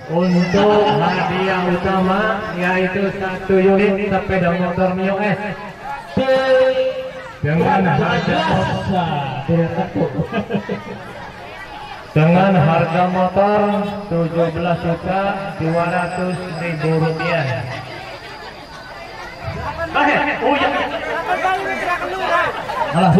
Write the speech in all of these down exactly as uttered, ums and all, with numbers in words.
untuk hadiah utama yaitu satu unit sepeda motor Mio S dengan harga dengan harga motor tujuh belas juta dua ratus ribu rupiah. Oh ya. Alah,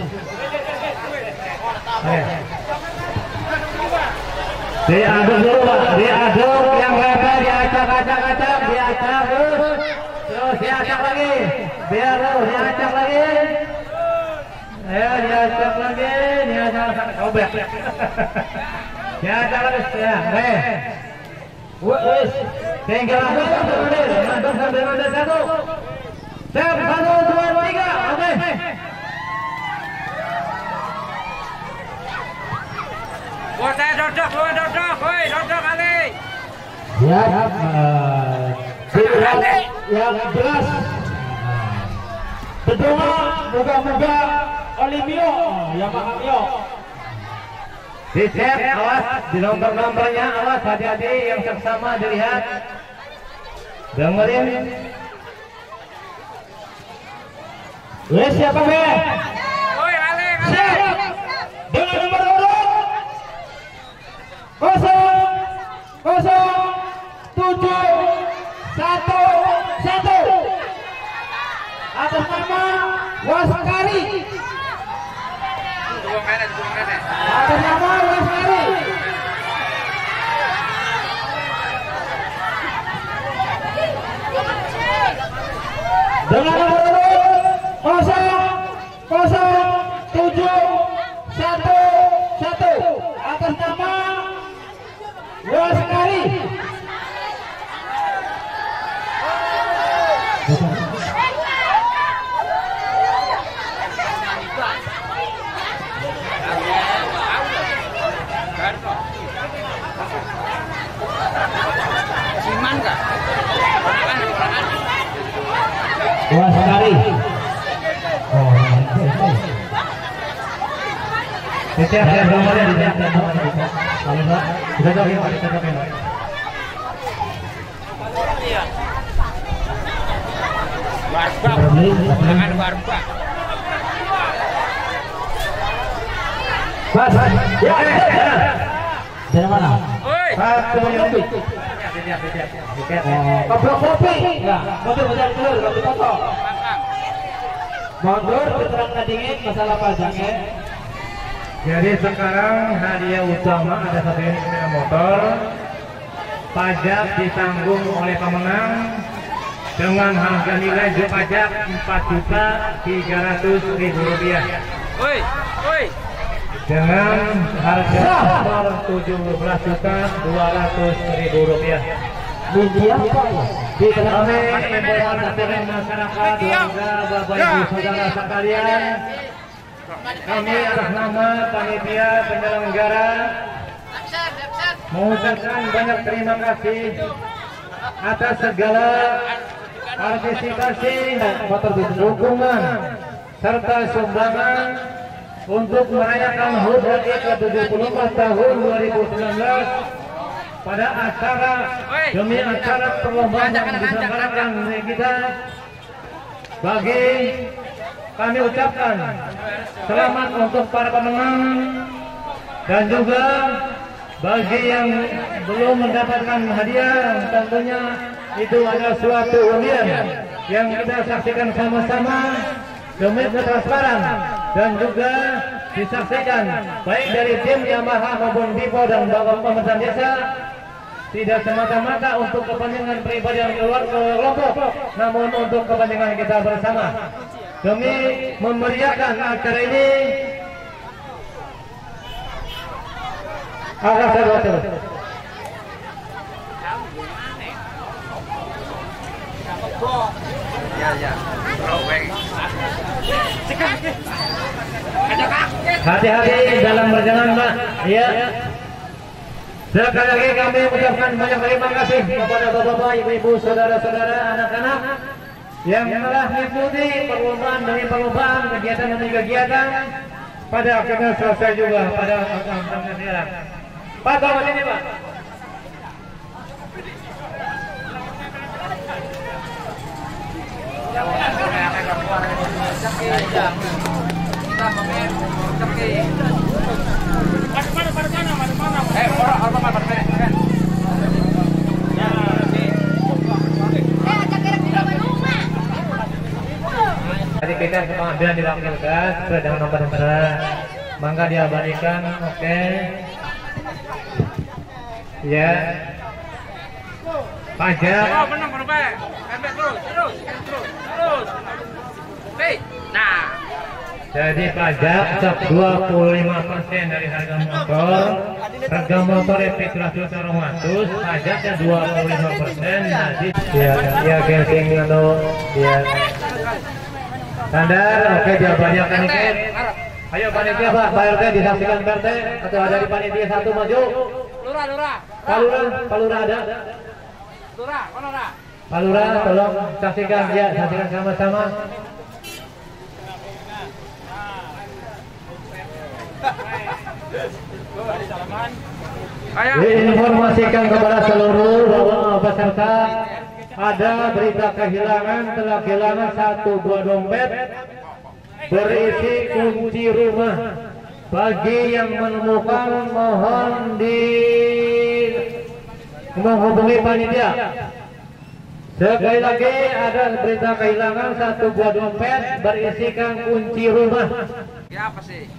diaduk dulu Pak, diaduk yang lebar, diacak-acak-acak, diacak terus, terus diacak lagi, biar terus diacak lagi, ya diacak lagi, diacak sampai sobek, diacak lagi, ya, oke, wes, tinggal ambil ambil sambil ambil satu, satu dua tiga, oke. Wah, saya dodok, wah dodok, woi dodok kali. Ya, pilihan yang jelas. Berdoa moga-moga oleh Mio, Yamaha Mio. Dicek, awas di nomor-nomornya, awas hati-hati yang seksama dilihat. Dengerin. Wes siapa be? Woi, kali, kali. Siap. Dengan nomor kosong kosong tujuh satu satu atas nama Waskari, atas nama Waskari dengan nomor kosong kosong tujuh satu satu atas nama Waskari. Siman kah? Waskari. Oh, Setiap saya nomornya di setiap nomornya. Kalau enggak, kita cobain, kita cobain. Warba, jangan warba. Mas, ya, dari mana? Oi. Satu lebih. Siap, siap, siap. Kopi kopi. Ya, kopi benar benar kopi foto. Mundur, keterangan dingin masalah pajaknya. Jadi sekarang hadiah utama ada satu unit sepeda motor. Pajak ditanggung oleh pemenang dengan harga nilai pajak empat juta tiga ratus ribu rupiah. Woi, woi. Dengan harga motor tujuh belas juta dua ratus ribu rupiah. Di kami membawa masyarakat, warga, bapak ibu saudara sekalian. Kami atas nama panitia penyelenggara mengucapkan banyak terima kasih atas segala partisipasi, dukungan serta sumbangan untuk merayakan H U D R I ke tujuh puluh empat tahun dua ribu sembilan belas pada acara demi acara perlombaan yang diselenggarakan oleh kita. Bagi kami ucapkan selamat untuk para pemenang dan juga bagi yang belum mendapatkan hadiah, tentunya itu adalah suatu undian yang kita saksikan sama-sama demi ketransparan dan juga disaksikan baik dari tim Yamaha maupun Dipo dan Bapak Pemerintah Desa, tidak semata-mata untuk kepentingan pribadi yang keluar ke kelompok, namun untuk kepentingan kita bersama demi memeriahkan acara ini. Agak terus terus. Ya, ya. Hati-hati dalam perjalanan, Pak. Iya. Sekali lagi kami mengucapkan banyak terima kasih kepada bapak-bapak, ibu-ibu, saudara-saudara, anak-anak yang telah mengikuti perlombaan demi perlombaan, kegiatan demi kegiatan. Pada akhirnya selesai juga pada acara sekarang. Pak, tolong sini, Pak. pengambilan diwakilkan sesuai dengan nomor sebelas. Mangga diabadikan, oke. Ya. Pajak. Oh, benar, benar, baik. Embek terus, terus, terus, terus. Baik. Nah. Jadi pajak dua puluh lima persen dari harga motor. Harga motor registrasi sarung atus, pajaknya dua puluh lima persen. Jadi ya, ya casing anu ya. Standar, oke jawabannya kan ini. Ayo panitia Pak, Pak R T disaksikan P R T atau ada di panitia satu maju. Lurah, lurah. Palura, Palura ada. Lurah, mana lurah? Palura, tolong saksikan ya, saksikan sama-sama. Diinformasikan kepada seluruh bahwa peserta ada berita kehilangan, telah kehilangan satu buah dompet berisi kunci rumah. Bagi yang menemukan mohon di menghubungi panitia. Sekali lagi ada berita kehilangan satu buah dompet berisikan kunci rumah. Ya apa sih?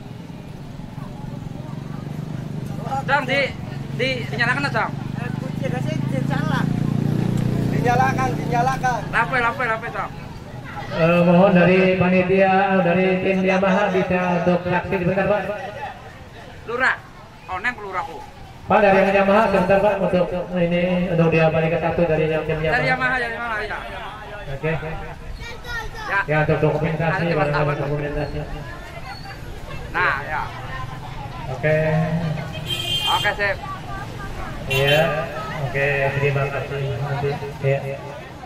Dang di di dinyalakan dong. Kunci kasih dinyalakan. Dinyalakan, dinyalakan. Lape, lape, lape dong. Uh, mohon dari panitia dari tim Yamaha bisa untuk saksi sebentar Pak. Lurah. Oh, neng lurahku. Pak dari Yamaha sebentar Pak untuk ini untuk dia balik ke satu dari tim Yamaha. Dari Yamaha, dari Yamaha ya. Oke. Ya. Ya untuk dokumentasi Ada barang teman-teman. dokumentasi. Nah, ya. Oke. Oke, sip. Iya. Oke, terima kasih. Nanti. Ya.